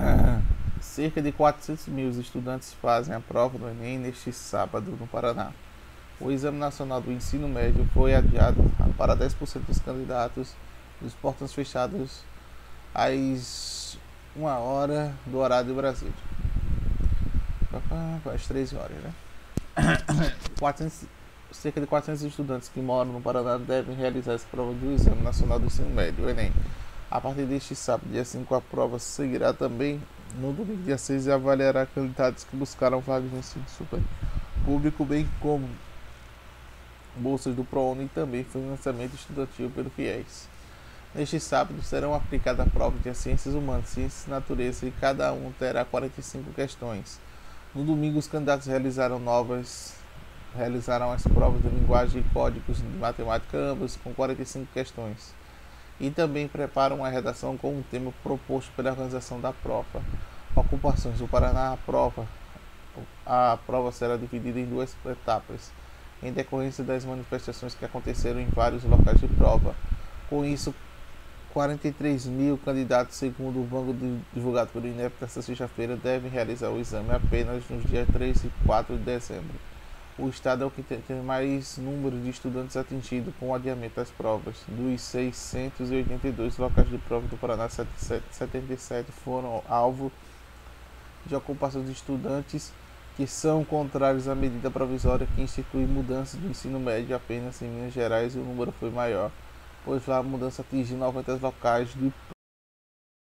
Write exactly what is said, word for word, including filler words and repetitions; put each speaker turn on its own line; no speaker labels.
Cerca de quatrocentos mil estudantes fazem a prova do Enem neste sábado no Paraná. O Exame Nacional do Ensino Médio foi adiado para dez por cento dos candidatos dos portões fechados às uma hora do horário do Brasil. Às treze horas, né? quatrocentos, cerca de quatrocentos estudantes que moram no Paraná devem realizar essa prova do Exame Nacional do Ensino Médio, o Enem. A partir deste sábado, dia cinco, a prova seguirá também no domingo, dia seis, e avaliará candidatos que buscaram vagas no ensino superior público, bem como bolsas do ProUni e também financiamento estudantil pelo FIES. Neste sábado serão aplicadas provas de Ciências Humanas, Ciências e Natureza e cada um terá quarenta e cinco questões. No domingo, os candidatos realizaram novas realizaram as provas de linguagem e códigos de matemática, ambas com quarenta e cinco questões. E também preparam uma redação com um tema proposto pela organização da prova. Ocupações do Paraná. A prova, a prova será dividida em duas etapas, em decorrência das manifestações que aconteceram em vários locais de prova. Com isso, quarenta e três mil candidatos, segundo o banco divulgado pelo INEP nesta sexta-feira, devem realizar o exame apenas nos dias três e quatro de dezembro. O estado é o que tem mais número de estudantes atingidos com o adiamento das provas. Dos seiscentos e oitenta e dois locais de prova do Paraná, setenta e sete foram alvo de ocupação de estudantes que são contrários à medida provisória que institui mudança do ensino médio apenas em Minas Gerais, e o número foi maior, pois lá a mudança atingiu noventa locais de